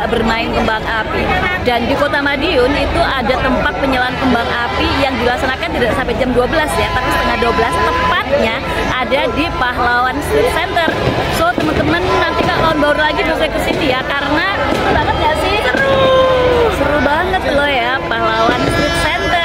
tidak bermain kembang api. Dan di Kota Madiun itu ada tempat penyalaan kembang api yang dilaksanakan tidak sampai jam 12 ya, tapi setengah 12 tepatnya ada di Pahlawan Street Center. So teman-teman nanti kalau tahun baru lagi bisa ke sini ya, karena seru banget gak sih? Seru banget loh ya, Pahlawan Street Center.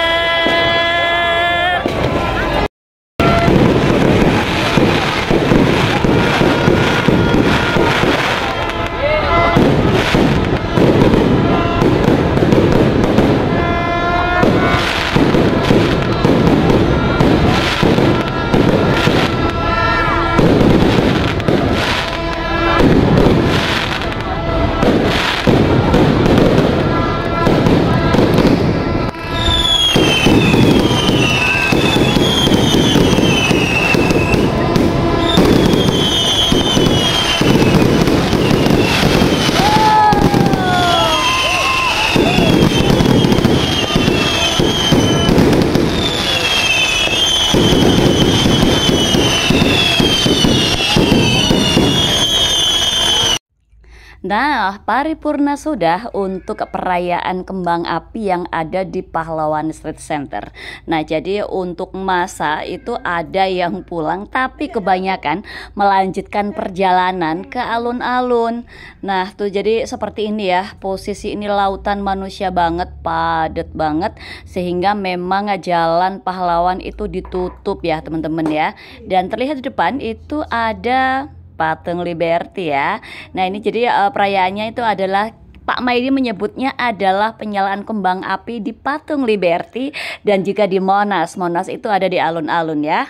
Nah, paripurna sudah untuk perayaan kembang api yang ada di Pahlawan Street Center. Nah, jadi untuk masa itu ada yang pulang, tapi kebanyakan melanjutkan perjalanan ke alun-alun. Nah, tuh jadi seperti ini ya, posisi ini lautan manusia banget, padat banget, sehingga memang jalan Pahlawan itu ditutup ya teman-teman ya. Dan terlihat di depan itu ada Patung Liberty ya. Nah ini jadi perayaannya itu adalah Pak Maidi menyebutnya adalah penyalaan kembang api di Patung Liberty dan juga di Monas. Monas itu ada di alun-alun ya.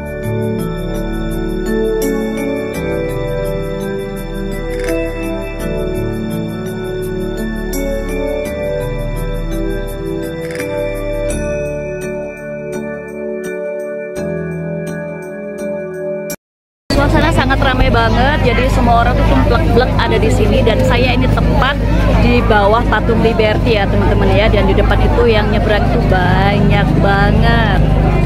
Suasana sangat ramai banget, jadi semua orang tuh tumplek-blek ada di sini, dan saya ini tepat di bawah Patung Liberty ya teman-teman ya, dan di depan itu yang nyebrang itu banyak banget.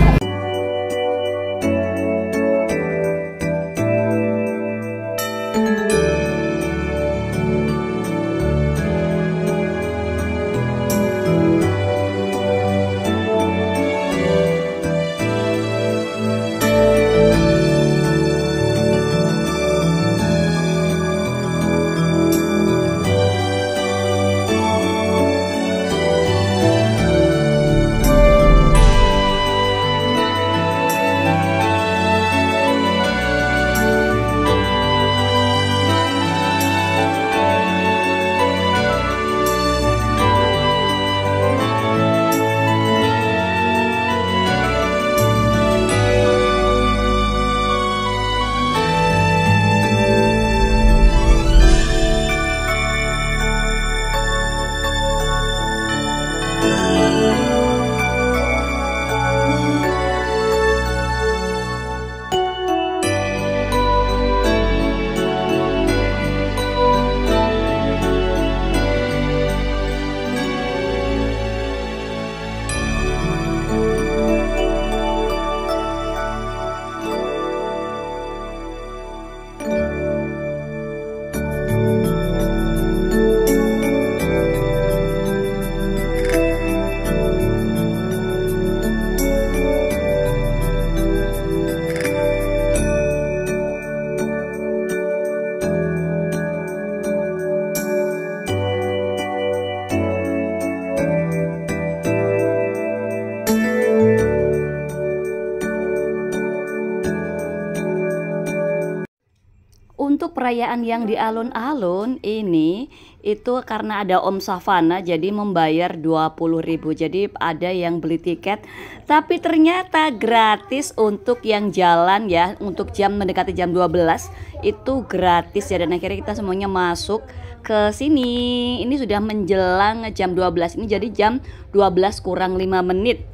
Untuk perayaan yang di alun-alun ini itu karena ada Om Savana jadi membayar 20.000. Jadi ada yang beli tiket tapi ternyata gratis untuk yang jalan ya, untuk jam mendekati jam 12 itu gratis ya, dan akhirnya kita semuanya masuk ke sini. Ini sudah menjelang jam 12, ini jadi jam 12 kurang 5 menit.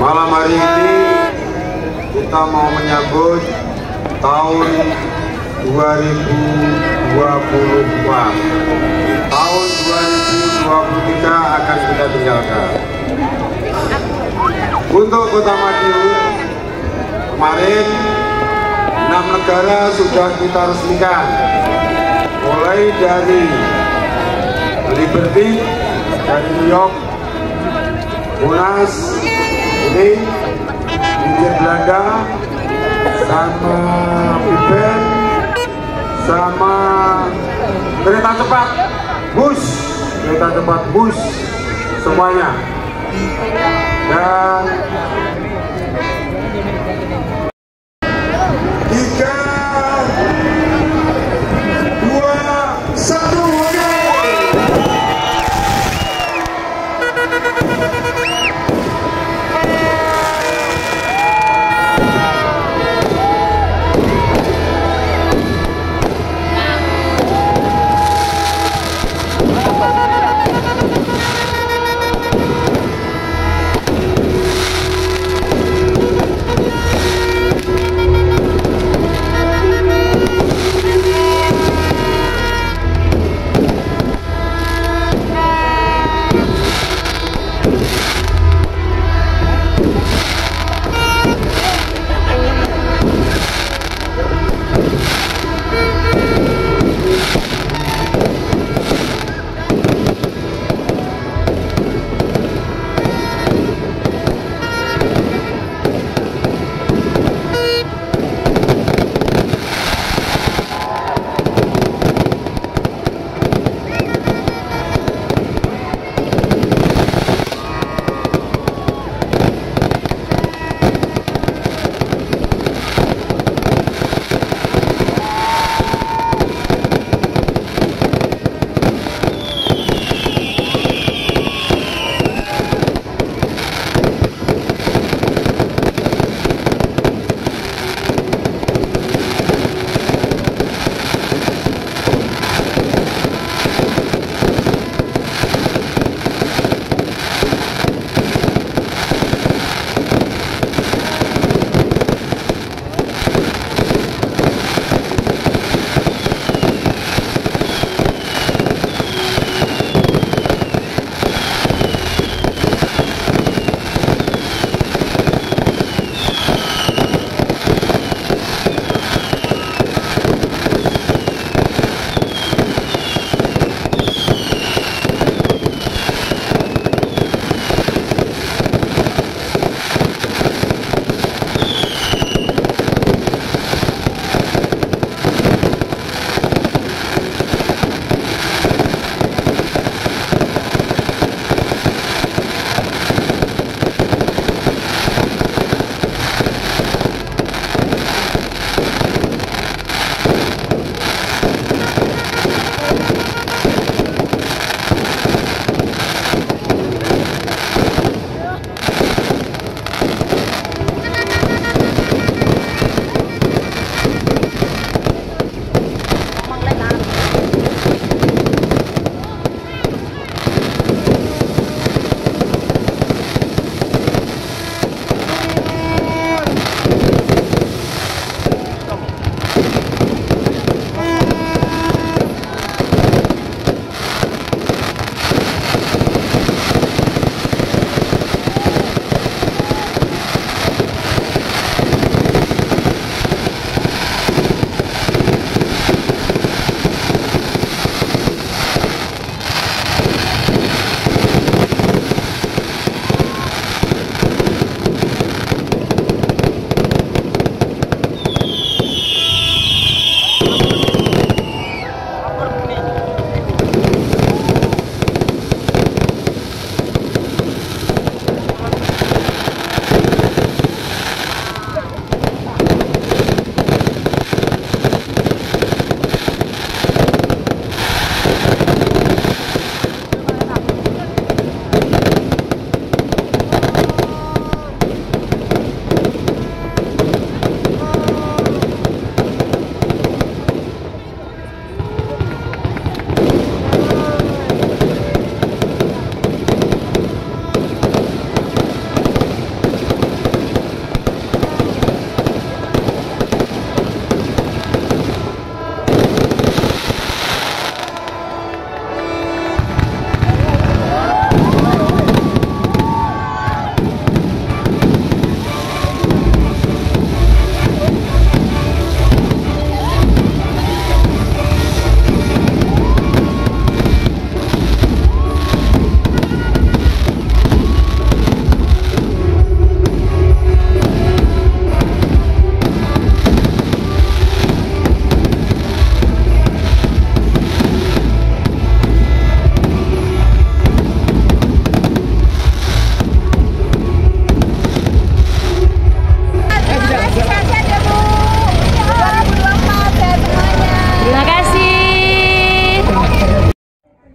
Malam hari ini kita mau menyambut tahun 2024. Tahun 2023 akan kita tinggalkan. Untuk Kota Madiun, kemarin 6 negara sudah kita resmikan, mulai dari Liberty dari New York, Monas ini, Hindia Belanda, sama Pipen, sama kereta cepat bus semuanya. Dan 3, 2, 1, oke.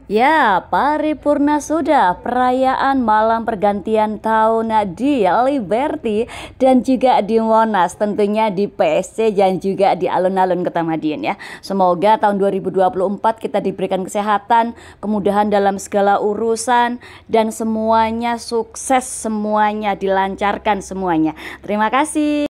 Ya, paripurna sudah perayaan malam pergantian tahun di Liberty dan juga di Monas, tentunya di PSC dan juga di alun-alun Kota Madiun ya. Semoga tahun 2024 kita diberikan kesehatan, kemudahan dalam segala urusan, dan semuanya sukses, semuanya dilancarkan semuanya. Terima kasih.